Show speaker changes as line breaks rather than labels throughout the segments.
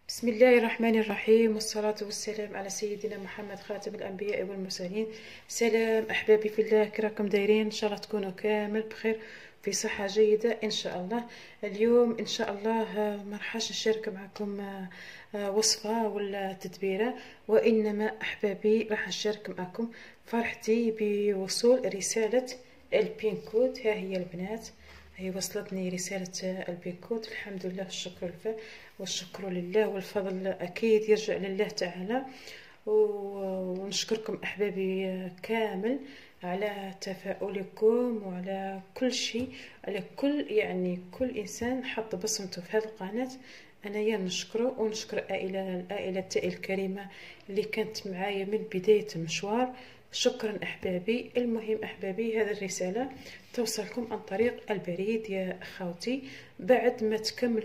بسم الله الرحمن الرحيم، والصلاة والسلام على سيدنا محمد خاتم الأنبياء والمرسلين. سلام أحبابي في الله، كراكم دايرين؟ إن شاء الله تكونوا كامل بخير في صحة جيدة إن شاء الله. اليوم إن شاء الله ما راحش نشارك معكم وصفة ولا تدبيرة، وإنما أحبابي راح نشارك معكم فرحتي بوصول رسالة البين-كود. ها هي البنات، هي وصلتني رسالة البين-كود، الحمد لله والشكر لله والفضل أكيد يرجع لله تعالى. ونشكركم أحبابي كامل على تفاؤلكم وعلى كل شيء، على كل إنسان حط بصمته في هذه القناة. أنا نشكره ونشكر العائلة الكريمة اللي كانت معايا من بداية المشوار. شكرا أحبابي. المهم أحبابي، هذه الرسالة توصلكم عن طريق البريد يا أخوتي بعد ما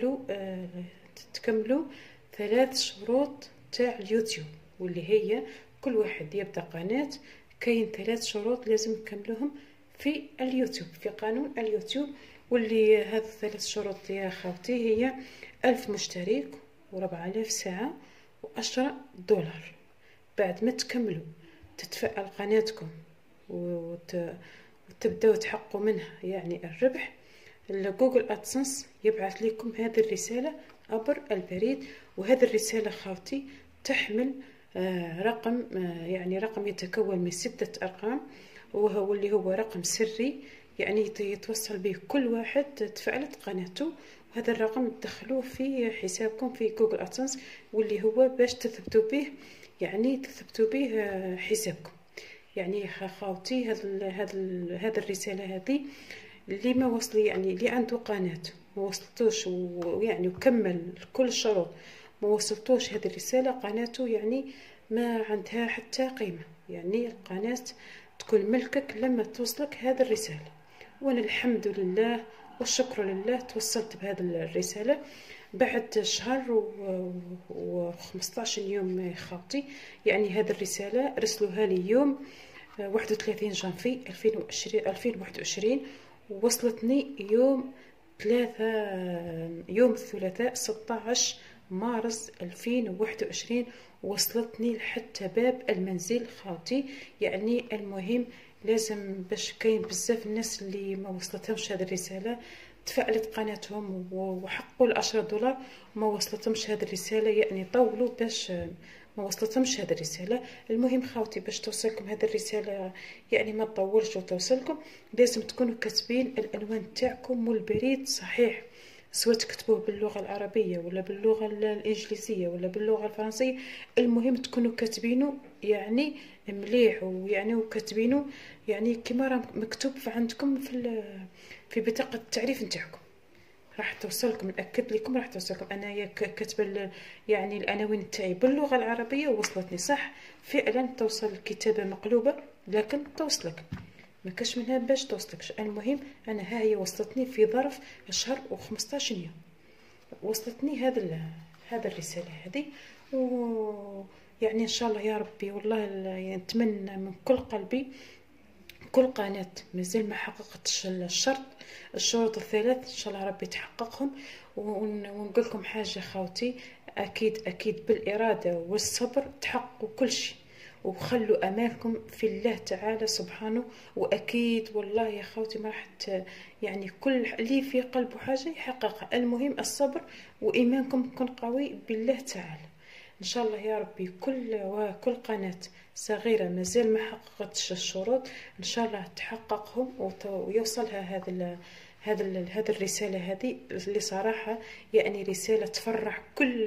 تكملوا 3 شروط تاع اليوتيوب، واللي هي كل واحد يبدأ قناة كاين 3 شروط لازم نكملوهم في اليوتيوب، في قانون اليوتيوب. واللي هذه 3 شروط يا خوتي هي 1000 مشترك و4000 ساعة و10 دولار. بعد ما تكملوا تتفعل قناتكم وتبداو تحققوا منها يعني الربح، جوجل ادسنس يبعث لكم هذه الرسالة عبر البريد. وهذه الرسالة خاوتي تحمل رقم، يعني رقم يتكون من 6 أرقام، وهو اللي هو رقم سري، يعني يتوصل به كل واحد تفعلت قناته. وهذا الرقم تدخلوه في حسابكم في جوجل ادسنس، واللي هو باش تثبتوا به، يعني تثبتوا به حسابكم. يعني خاوتي هذا الرسالة هذه اللي ما وصل، يعني اللي عنده قناة ما وصلتوش ويعني وكمل كل الشروط ما وصلتوش هذه الرسالة، قناته يعني ما عندها حتى قيمة، يعني القناة تكون ملكك لما توصلك هذه الرسالة. وانا الحمد لله والشكر لله توصلت بهذه الرسالة بعد شهر و15 يوم يا خاوتي. يعني هذه الرسالة رسلوها لي يوم 31 جانفي 2021، ووصلتني يوم الثلاثاء 16 مارس 2021، وصلتني لحتى باب المنزل خاوتي. يعني المهم لازم، باش كاين بزاف الناس اللي ما وصلتهمش هذه الرسالة، تفعلت قناتهم وحقوا 10 دولار ما وصلتهمش هذه الرسالة، يعني طولوا باش ما وصلتهمش هذه الرسالة. المهم خاوتي باش توصلكم هذه الرسالة، يعني ما تطولش وتوصلكم، لازم تكونوا كاتبين العنوان تاعكم والبريد صحيح، سواء تكتبوه باللغة العربية ولا باللغة الإنجليزية ولا باللغة الفرنسية. المهم تكونوا كاتبينه يعني مليح، ويعني وكاتبينه يعني كما راه مكتوب عندكم في بطاقة التعريف نتاعكم. راح توصلكم، نأكد لكم راح توصلكم. أنا كاتبة يعني العناوين تاعي باللغة العربية ووصلتني صح فعلا، توصل الكتابة مقلوبة لكن توصلك، ما كاش منها باش توصلكش. المهم أنا ها هي وصلتني في ظرف شهر و15 يوم، وصلتني هذا الرسالة هذه. ويعني إن شاء الله يا ربي والله يعني نتمنى من كل قلبي كل قناة مازال ما حققتش الشروط ال3 ان شاء الله ربي تحققهم. ونقول لكم حاجه خاوتي، اكيد بالاراده والصبر تحققوا كل شيء، وخلوا امالكم في الله تعالى سبحانه. واكيد والله يا خاوتي ما راح يعني كل اللي في قلبه حاجه يحققها. المهم الصبر وايمانكم يكون قوي بالله تعالى ان شاء الله يا ربي. كل قناة صغيرة مازال ما حققتش الشروط ان شاء الله تحققهم ويوصلها هذا الرسالة هذه، اللي صراحة يعني رسالة تفرح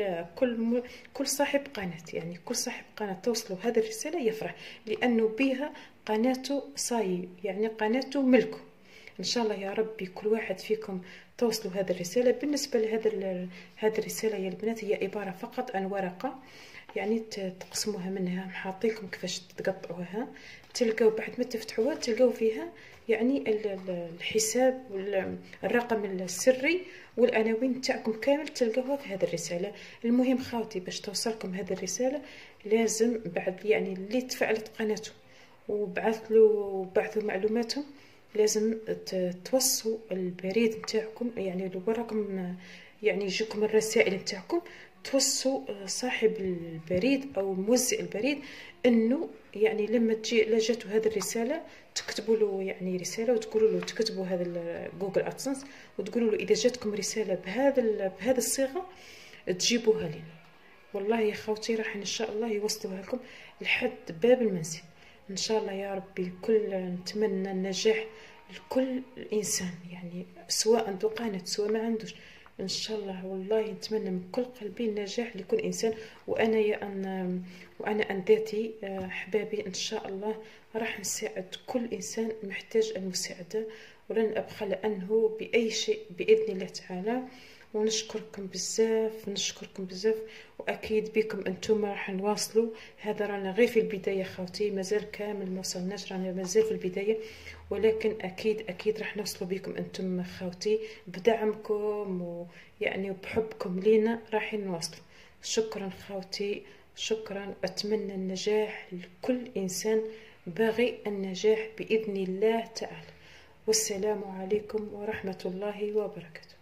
كل صاحب قناة. يعني كل صاحب قناة توصله هذه الرسالة يفرح، لأنه بها قناته صاي، يعني قناته ملكه. ان شاء الله يا ربي كل واحد فيكم توصلوا هذه الرسالة. بالنسبة هذه الرسالة يا البنات هي عبارة فقط عن ورقة، يعني تقسموها منها، محاطيكم كيفاش تقطعوها. تلقاو بعد ما تفتحوها تلقاو فيها يعني الحساب والرقم السري والعناوين تاعكم كامل تلقاوها في هذه الرسالة. المهم خاوتي باش توصلكم هذه الرسالة لازم بعد يعني اللي تفعلت قناته وبعثوا معلوماتهم لازم توصوا البريد نتاعكم، يعني وراكم يعني يجيكم الرسائل نتاعكم توصوا صاحب البريد او موزع البريد انه يعني لما تجي جاتو هذه الرساله تكتبوا له يعني رساله وتقولوا له تكتبوا هذا جوجل ادسنس وتقولوا له اذا جاتكم رساله بهذا الصيغه تجيبوها لنا. والله يا خوتي راح ان شاء الله يوصلوها لكم لحد باب المنزل ان شاء الله يا ربي. الكل نتمنى النجاح لكل انسان، يعني سواء عنده قناه سواء ما عندوش، ان شاء الله والله نتمنى من كل قلبي النجاح لكل انسان. وانا عن ذاتي احبابي ان شاء الله راح نساعد كل انسان محتاج المساعده، ولن ابخل عنه باي شيء باذن الله تعالى. ونشكركم بزاف نشكركم بزاف، واكيد بكم انتم راح نواصلوا. هذا رانا غير في البدايه خوتي، مازال كامل ما وصلناش، رانا مازال في البدايه، ولكن اكيد راح نوصلوا بكم انتم خوتي بدعمكم ويعني وبحبكم لينا راح نواصلوا. شكرا خوتي شكرا، اتمنى النجاح لكل انسان باغي النجاح باذن الله تعالى. والسلام عليكم ورحمه الله وبركاته.